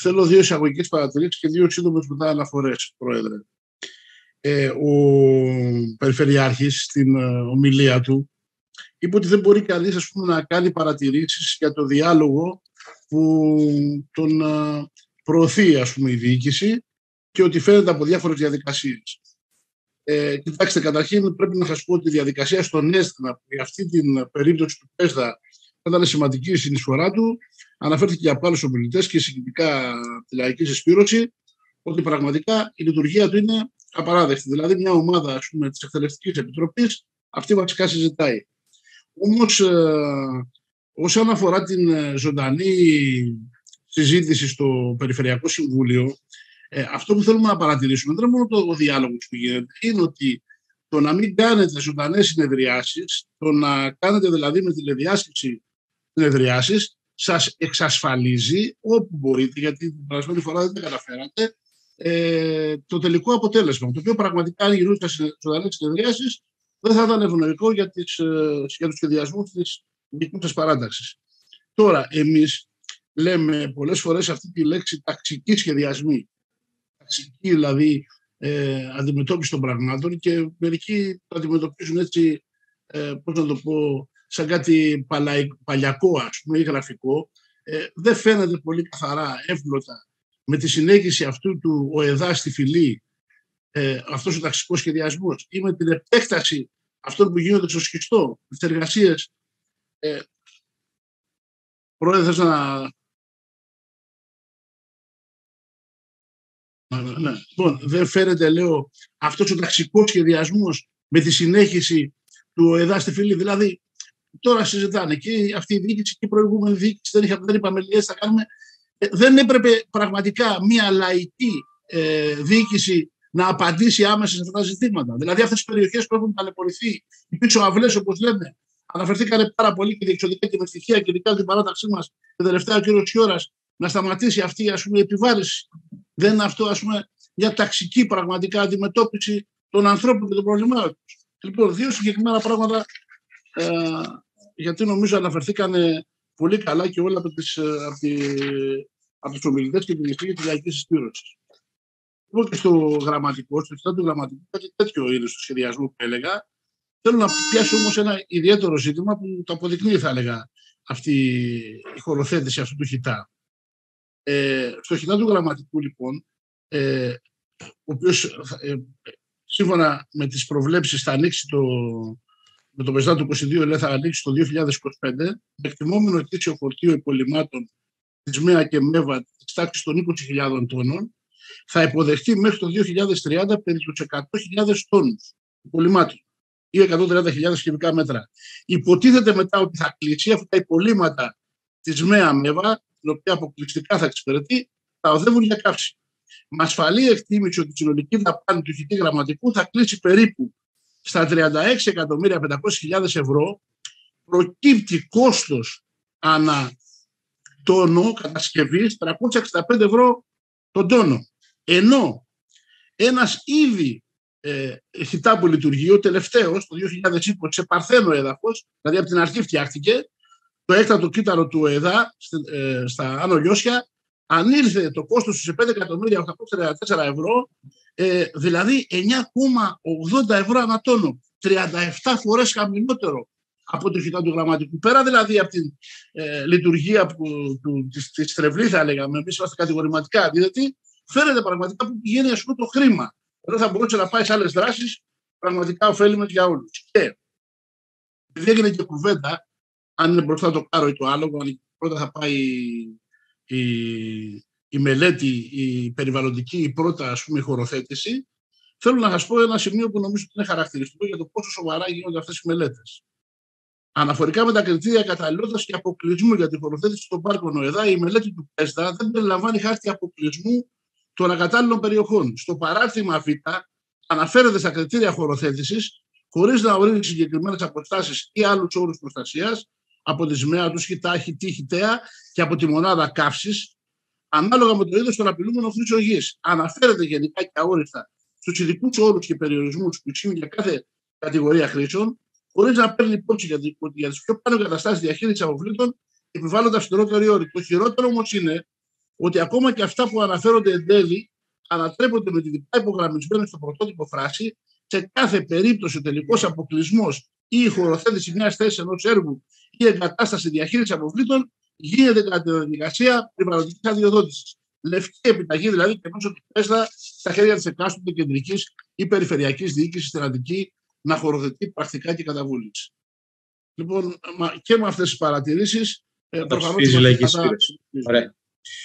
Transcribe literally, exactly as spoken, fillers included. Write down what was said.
θέλω δύο εισαγωγικές παρατηρήσεις και δύο σύντομες μετά αναφορές, Πρόεδρε. Ε, ο Περιφερειάρχης στην ε, ομιλία του είπε ότι δεν μπορεί κανείς, ας πούμε, να κάνει παρατηρήσεις για το διάλογο που τον ε, προωθεί, ας πούμε, η διοίκηση και ότι φαίνεται από διάφορες διαδικασίες. Ε, κοιτάξτε, καταρχήν πρέπει να σας πω ότι η διαδικασία στον ΕΣΔΑ, για αυτή την περίπτωση του ΕΣΔΑ, ήταν σημαντική η συνεισφορά του. Αναφέρθηκε από άλλους ομιλητές και συγκεκριτικά τη λαϊκή συσπήρωση, ότι πραγματικά η λειτουργία του είναι απαράδεκτη. Δηλαδή, μια ομάδα, ας πούμε, της Εκτελεστικής Επιτροπής, αυτή βασικά συζητάει. Όμως, ε, όσον αφορά την ζωντανή συζήτηση στο Περιφερειακό Συμβούλιο, ε, αυτό που θέλουμε να παρατηρήσουμε δεν είναι μόνο το διάλογο που γίνεται, είναι ότι το να μην κάνετε ζωντανές συνεδριάσεις, το να κάνετε δηλαδή με τηλεδιάσκεψη συνεδριάσεις, σας εξασφαλίζει όπου μπορείτε, γιατί την περασμένη φορά δεν τα καταφέρατε, ε, το τελικό αποτέλεσμα. Το οποίο πραγματικά, αν γινόταν ζωντανές συνεδριάσεις, δεν θα ήταν ευνοϊκό για, τις, για τους σχεδιασμούς της δικής σας παράταξης. Τώρα, εμείς λέμε πολλές φορές αυτή τη λέξη ταξική σχεδιασμή. Ταξική δηλαδή ε, αντιμετώπιση των πραγμάτων, και μερικοί το αντιμετωπίζουν έτσι, ε, πώς να το πω, σαν κάτι παλαι, παλιακό, ας πούμε, ή γραφικό. Ε, δεν φαίνεται πολύ καθαρά, εύγλωτα, με τη συνέχιση αυτού του ΟΕΔΑ στη φυλή, ε, αυτός ο ταξικός σχεδιασμός, ή με την επέκταση αυτών που γίνονται στο σχιστό, τις εργασίες. Ε, Πρόεδρε, θες να... Ναι. Λοιπόν, δεν φαίνεται, λέω, αυτός ο ταξικός σχεδιασμός με τη συνέχιση του ΟΕΔΑ στη φυλή. Δηλαδή, τώρα συζητάνε και αυτή η διοίκηση και η προηγούμενη διοίκηση, δεν, είχα, δεν είπαμε λιές, θα κάνουμε. Ε, δεν έπρεπε πραγματικά μια λαϊκή ε, διοίκηση να απαντήσει άμεσα σε αυτά τα ζητήματα. Δηλαδή, αυτές τις περιοχές που έχουν ταλαιπωρηθεί, οι πίσω αυλές, όπως λέμε, αναφερθήκανε πάρα πολύ και διεξοδικά και με στοιχεία, και ειδικά την παράταξή μας, την τελευταία ο κ. Σιώρας, να σταματήσει αυτή, ας πούμε, η επιβάρηση. Δεν είναι αυτό, ας πούμε, μια ταξική πραγματικά αντιμετώπιση των ανθρώπων και των προβλημάτων τους. Λοιπόν, δύο συγκεκριμένα πράγματα, ε, γιατί νομίζω αναφερθήκανε πολύ καλά και όλα από, τις, από, τη, από τους ομιλητές και την ιστορία της λαϊκής συσπήρωσης. Λοιπόν, και στο γραμματικό, στο στάδιο του γραμματικού, κάτι τέτοιο είναι στο σχεδιασμό που έλεγα. Θέλω να πιάσω όμως ένα ιδιαίτερο ζήτημα που το αποδεικνύει, θα έλεγα, αυτή η χωροθέτηση αυτού του χιτά. Ε, στο χιτά του γραμματικού, λοιπόν, ε, ο οποίος ε, σύμφωνα με τις προβλέψεις θα ανοίξει το, με το ΠΕΣΔΑ του είκοσι δύο, λέει, θα ανοίξει το δύο χιλιάδες είκοσι πέντε, με εκτιμόμενο ετήσιο φορτίο υπολειμμάτων της ΜΕΑ και ΜΕΒΑ της τάξης των είκοσι χιλιάδων τόνων, θα υποδεχτεί μέχρι το δύο χιλιάδες τριάντα περί τους εκατό χιλιάδες τόνους υπολειμμάτων ή εκατόν τριάντα χιλιάδες κυβικά μέτρα. Υποτίθεται μετά ότι θα κλείσει αυτά τα υπολείμματα της ΜΕΑ ΜΕΒΑ, την οποία αποκλειστικά θα εξυπηρετεί, θα οδεύουν για καύση. Με ασφαλή εκτίμηση ότι η συνολική δαπάνη του χιτή γραμματικού θα κλείσει περίπου στα τριάντα έξι εκατομμύρια πεντακόσιες χιλιάδες ευρώ, προκύπτει κόστος ανά τόνο κατασκευής τριακόσια εξήντα πέντε ευρώ τον τόνο. Ενώ ένας ήδη ε, χιτά που λειτουργεί, ο τελευταίος, το δύο χιλιάδες είκοσι, σε παρθένο έδαφος, δηλαδή από την αρχή φτιάχτηκε, το έκτατο κύτταρο του ΟΕΔΑ ε, στα Άνω Λιώσια, αν ήρθε το κόστος σε πέντε εκατομμύρια οκτακόσια τριάντα τέσσερα ευρώ, ε, δηλαδή εννιά κόμμα ογδόντα ευρώ ανά τόνο, τριάντα επτά φορές χαμηλότερο από το χιτά του γραμματικού. Πέρα δηλαδή από την ε, λειτουργία που, του, της, της στρεβλή, θα λέγαμε, εμείς είμαστε κατηγορηματικά αντίθετοι, φαίνεται πραγματικά που πηγαίνει, ας πούμε, το χρήμα. Εδώ θα μπορούσε να πάει σε άλλες δράσεις, πραγματικά ωφέλιμες για όλους. Και επειδή έγινε και κουβέντα, αν είναι μπροστά το κάρο ή το άλογο, αν πρώτα θα πάει η, η μελέτη, η περιβαλλοντική, η πρώτα, ας πούμε, η χωροθέτηση, θέλω να σας πω ένα σημείο που νομίζω ότι είναι χαρακτηριστικό για το πόσο σοβαρά γίνονται αυτές οι μελέτες. Αναφορικά με τα κριτήρια καταλληλότητας και αποκλεισμού για τη χωροθέτηση των πάρκων ΟΕΔΑ, η μελέτη του ΠΕΣΔΑ δεν περιλαμβάνει χάρτη αποκλεισμού των ακατάλληλων περιοχών. Στο παράρτημα Β αναφέρεται στα κριτήρια χωροθέτησης, χωρίς να ορίζει συγκεκριμένες αποστάσεις ή άλλους όρους προστασίας από τη ΣΜΕΑ, του χιτά, χιτή, χιτέα και από τη μονάδα καύσης, ανάλογα με το είδος των απειλούμενων χρήσεων γης. Αναφέρεται γενικά και αόριστα στους ειδικούς όρους και περιορισμούς που ισχύουν για κάθε κατηγορία χρήσεων, χωρίς να παίρνει υπόψη για, για τις πιο πάνω καταστάσεις διαχείρισης αποβλήτων επιβάλλονται αυστηρότεροι όροι. Το χειρότερο όμως είναι ότι ακόμα και αυτά που αναφέρονται εν τέλει ανατρέπονται με τη διπλά υπογραμμισμένη στο πρωτότυπο φράση. Σε κάθε περίπτωση ο τελικός αποκλεισμός ή η χωροθέτηση μιας θέσης ενός έργου ή εγκατάσταση διαχείριση αποβλήτων γίνεται κατά τη διαδικασία περιβαλλοντικής αδειοδότησης. Λευκή επιταγή δηλαδή και μέσω του ΠΕΣΔΑ στα χέρια της εκάστοτε κεντρικής ή περιφερειακής διοίκησης τερατική να χωροθετεί πρακτικά και κατά βούληση. Λοιπόν, και με αυτές τις παρατηρήσεις. Προφανώς.